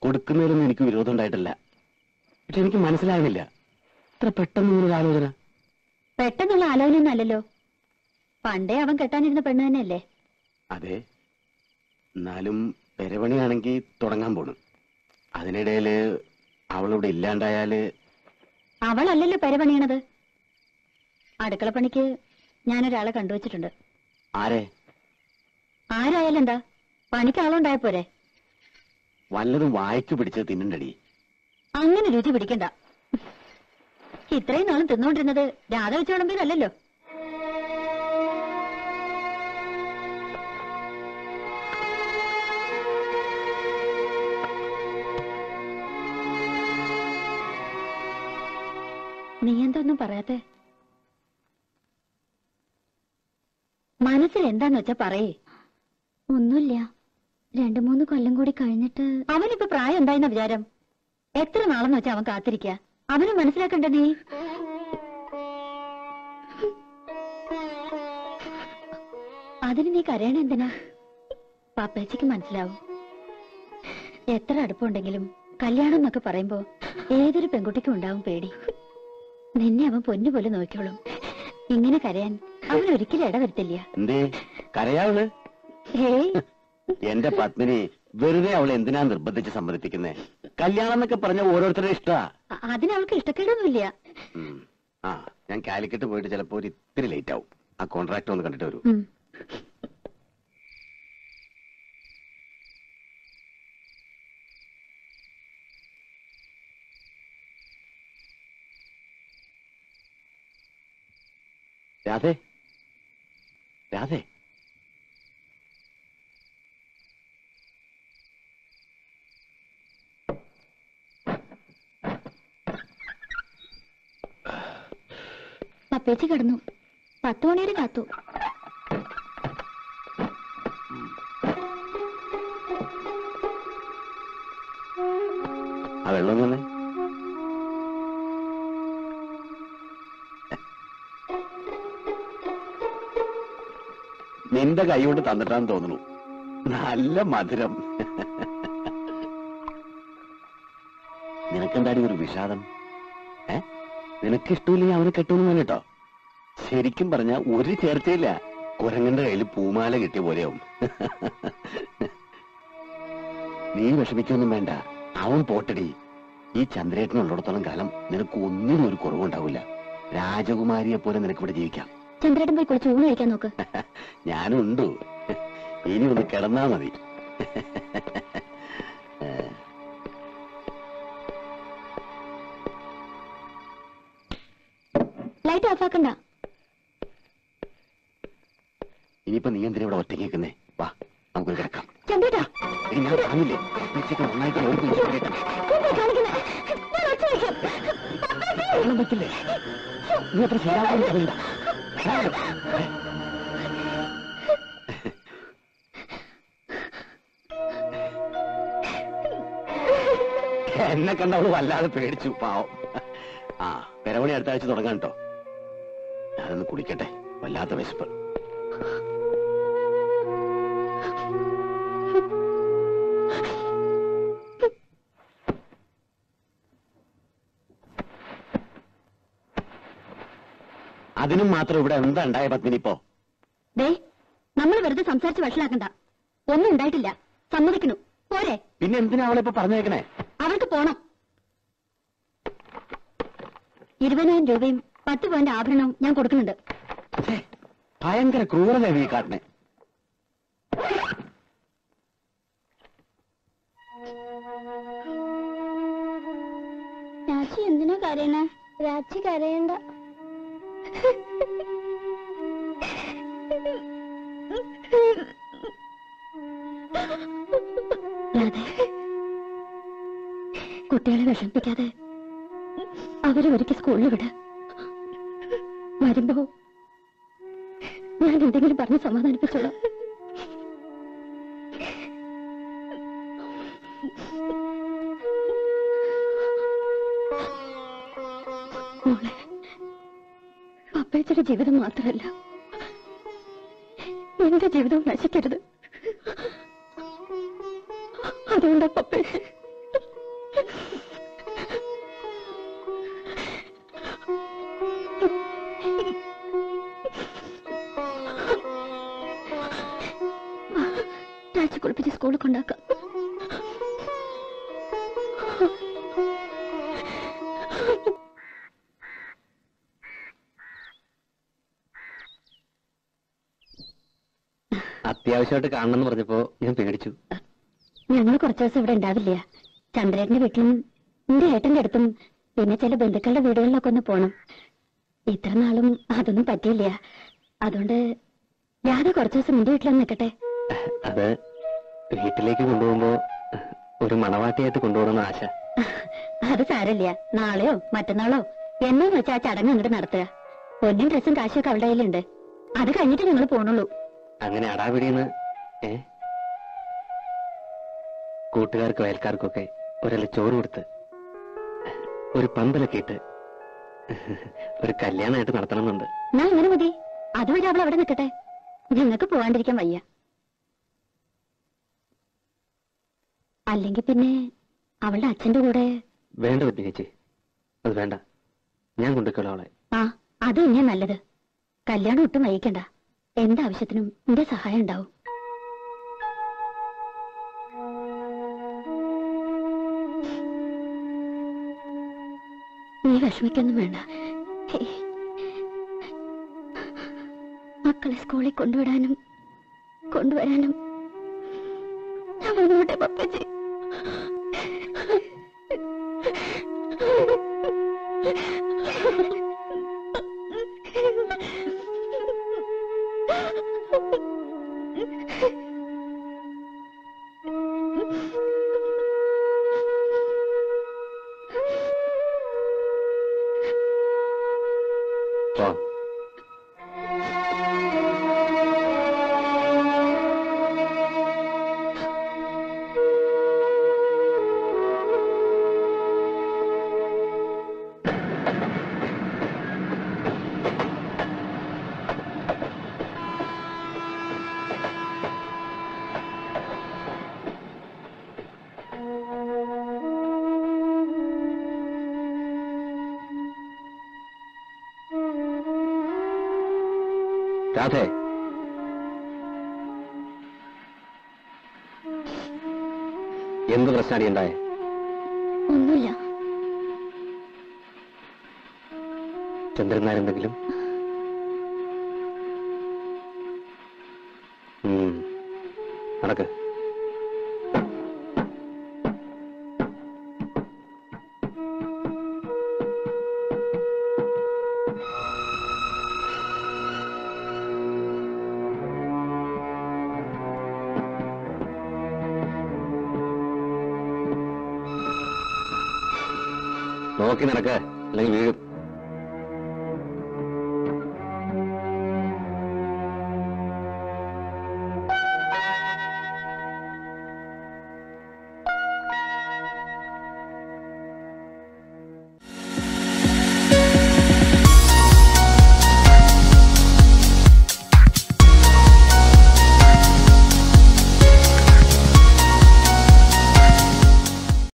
കൊടുക്കുന്നതിലൊന്നും എനിക്ക് വിരോധം ഉണ്ടായിട്ടില്ല. പക്ഷെ എനിക്ക് മനസ്സിലാകുന്നില്ല, ഇത്ര പെട്ടെന്ന് ആലോചന. പെട്ടെന്നുള്ള ആലോചനയൊന്നും അല്ലല്ലോ. പണ്ടേ അവൻ കെട്ടാനിരുന്ന പെണ്ണ് തന്നെയല്ലേ? അതെ, എന്നാലും പെരപണിയാണെങ്കിൽ തുടങ്ങാൻ പോണു. അതിനിടയില് അവളിവിടെ ഇല്ലാണ്ടായാല്. അവളല്ലല്ലോ പെരപണിയണത്. അടുക്കളപ്പണിക്ക് ഞാനൊരാളെ കണ്ടുവച്ചിട്ടുണ്ട്. ആരെ? ആരായാലും എന്താ, പണിക്ക് ആളുണ്ടായ പോരെ? വല്ലതും വായിച്ചു പിടിച്ചത് തിന്നണ്ടടി. അങ്ങനെ രുചി പിടിക്കണ്ട. ഇത്രയും നാളും തിന്നുകൊണ്ടിരുന്നത് രാധ വെച്ച് വിളമ്പിയതല്ലോ. നീ എന്തൊന്നും പറയാത്തെ? മനസ്സിൽ എന്താന്ന് വെച്ചാ പറയേ. ഒന്നുമില്ല, 2-3 കൊല്ലം കൂടി കഴിഞ്ഞിട്ട്. അവനിപ്പോ പ്രായം എന്തായെന്ന വിചാരം? എത്ര നാളെന്ന് വെച്ചാ അവൻ കാത്തിരിക്ക? അവന് മനസ്സിലാക്കണ്ട നീ? അതിന് നീ കരയണ എന്തിനാ? പാപ്പേച്ചിക്ക് മനസ്സിലാവും. എത്ര അടുപ്പുണ്ടെങ്കിലും കല്യാണം എന്നൊക്കെ പറയുമ്പോ ഏതൊരു പെൺകുട്ടിക്കും ഉണ്ടാവും പേടി. നിന്നെ അവൻ പൊന്നുപോലെ നോക്കിയോളും. ഇങ്ങനെ കരയാൻ അവൻ ഒരിക്കലും ഇടവരുത്തില്ല. കരയാവള്? എന്റെ പത്മിനി വെറുതെ അവളെ എന്തിനാ നിർബന്ധിച്ച് സമ്മതിപ്പിക്കുന്നേ? കല്യാണം എന്നൊക്കെ പറഞ്ഞ ഓരോരുത്തരുടെ ഇഷ്ടാ. അതിനവൾക്ക് ഇഷ്ടക്കേടൊന്നുമില്ല. ആ, ഞാൻ കാലിക്കറ്റ് പോയിട്ട് ചിലപ്പോ ഒരു ഇത്തിരി ലേറ്റ് ആവും. ആ കോൺട്രാക്ട് ഒന്ന് കണ്ടിട്ട് വരൂ. രാധേ, രാധേ, പപ്പേച്ചി കിടന്നു. 10 മണി വരെ കാത്തു. ആ വെള്ളം തന്നെ. നിന്റെ കൈ കൊണ്ട് തന്നിട്ടാന്ന് തോന്നുന്നു. നല്ല മധുരം. നിനക്കെന്താടി ഒരു വിഷാദം? നിനക്കിഷ്ടമില്ലെങ്കിൽ അവനെ കെട്ടുമെന്ന് കേട്ടോ. ശരിക്കും പറഞ്ഞ ഒരു ചേർച്ചയില്ല. കുരങ്ങന്റെ കയ്യിൽ പൂമാല കിട്ടിയ പോലെയാവും. നീ വിഷമിക്കൊന്നും വേണ്ട, അവൻ പോട്ടടി. ഈ ചന്ദ്രേട്ടനുള്ളിടത്തോളം കാലം നിനക്ക് ഒന്നിനും ഒരു കുറവുണ്ടാവില്ല. രാജകുമാരിയെ പോലെ നിനക്ക് ഇവിടെ ജീവിക്കാം. ചന്ദ്രേട്ടൻ പോയി കുറച്ച് ഊണ് കഴിക്കാൻ നോക്ക്. ഞാനുണ്ട്. ഇനി ഒന്ന് കിടന്നാ മതി. ലൈറ്റ് ഓഫാക്കണ്ട. ഇനിയിപ്പോ നീ എന്തിനാ ഇവിടെ ഒറ്റയ്ക്ക് നിൽക്കുന്നേ? വാ, നമുക്കൊരു കിടക്കാം. ചന്ദ്രേട്ടാ, ഞാൻ പറഞ്ഞില്ലേ, നന്നായിട്ട് പറ്റില്ലേ? നീ അത്ര ശരിയാവുന്ന അറിയണ്ട. എന്നെ കണ്ടവള് വല്ലാതെ പേടിച്ചു, പാവം. ആ, പെരവണി അടുത്ത ആഴ്ച തുടങ്ങാൻ കേട്ടോ. ഞാനൊന്ന് കുടിക്കട്ടെ, വല്ലാത്ത വിശപ്പ്. അതിനും മാത്രം ഇവിടെ എന്താ ഉണ്ടായ പത്മിനി ഇപ്പോ? നമ്മൾ വെറുതെ സംസാരിച്ച് വഷളാക്കണ്ട. ഒന്നും ഉണ്ടായിട്ടില്ല, സമ്മതിക്കണു പോരെ? പിന്നെ എന്തിനാ അവളിപ്പോ പറഞ്ഞേക്കണേ? അവൾക്ക് പോണം. 20,000 രൂപയും 10 പവന്റെ ആഭരണവും ഞാൻ കൊടുക്കുന്നുണ്ട്. ഭയങ്കര ക്രൂരത ഈ കാട്ടിനെ. രാച്ചി എന്തിനാ കരയണേ? രാച്ചി കരയണ്ട. കുട്ടികളെ വിഷമിപ്പിക്കാതെ അവരെ ഒരിക്കൽ സ്കൂളിൽ വിട. വരുമ്പോ ഞാൻ എന്തെങ്കിലും പറഞ്ഞ് സമാധാനിപ്പിച്ചോളാം. മോളെ, പപ്പേച്ചയുടെ ജീവിതം മാത്രമല്ല, എന്റെ ജീവിതവും നശിക്കരുത്. അതുകൊണ്ടാ പപ്പേച്ച തേച്ച് കുളിപ്പിച്ച് സ്കൂളിൽ കൊണ്ടാക്കാം. അത്യാവശ്യമായിട്ട് കാണണമെന്ന് പറഞ്ഞപ്പോ ഞാൻ പേടിച്ചു. ഞങ്ങൾ കുറച്ചു ദിവസം ഇവിടെ ഉണ്ടാവില്ല. ചന്ദ്രേട്ടന്റെ വീട്ടിലും എന്റെ ഏട്ടന്റെ അടുത്തും പിന്നെ ചില ബന്ധുക്കളുടെ വീടുകളിലൊക്കെ ഒന്ന് പോണം. ഇത്ര നാളും അതൊന്നും പറ്റിയില്ല. അതുകൊണ്ട് രാധ കുറച്ചു ദിവസം എന്റെ വീട്ടിലൊന്ന് നിൽക്കട്ടെ. അത് വീട്ടിലേക്ക് കൊണ്ടുപോകുമ്പോ ഒരു മണവാട്ടിയായിട്ട് കൊണ്ടുപോകണമെന്ന് ആശ. അത് സാരല്ല. നാളെയോ മറ്റന്നാളോ എന്നു വെച്ചാൽ ആ ചടങ്ങ് അങ്ങോട്ട് നടത്തുക. പൊന്നും ഡ്രസ്സും കാശൊക്കെ അവളുടെ കയ്യിലുണ്ട്. അത് കഴിഞ്ഞിട്ട് ഞങ്ങൾ പോണുള്ളൂ. അങ്ങനെ അടാപിടിയെന്ന് കൂട്ടുകാർക്കും അയൽക്കാർക്കൊക്കെ ഒരല്ല ചോറ് കൊടുത്ത് ഒരു പന്തലൊക്കെ ഇട്ട് ഒരു കല്യാണമായിട്ട് നടത്തണമെന്നുണ്ട്. എന്നാ അങ്ങനെ മതി. അതുവരെ അവൾ അവിടെ നിൽക്കട്ടെ. ഞങ്ങൾക്ക് പോകാണ്ടിരിക്കാൻ വയ്യ. അല്ലെങ്കിൽ പിന്നെ അവളുടെ അച്ഛന്റെ കൂടെ. വേണ്ട പത്നി ചേച്ചി, അത് വേണ്ട. ഞാൻ കൊണ്ടുവയ്ക്കോളാം അവളെ. ആ, അത് തന്നെയാ നല്ലത്. കല്യാണം ഒട്ടും വൈകിക്കണ്ട. എന്താവശ്യത്തിനും എന്റെ സഹായം ഉണ്ടാവും. നീ വിഷമിക്കൊന്നും വേണ്ട. മക്കളെ സ്കൂളിൽ കൊണ്ടുവിടാനും കൊണ്ടുവരാനും ഞാൻ വന്നോട്ടെ പപ്പച്ചി. രാധേ, എന്ത് പ്രശ്നമാണ് ഉണ്ടായേ? ഒന്നുമില്ല. ചന്ദ്രനാരെന്തെങ്കിലും? നടക്ക്. നോക്കി നടക്ക്, അല്ലെങ്കിൽ വീഴും.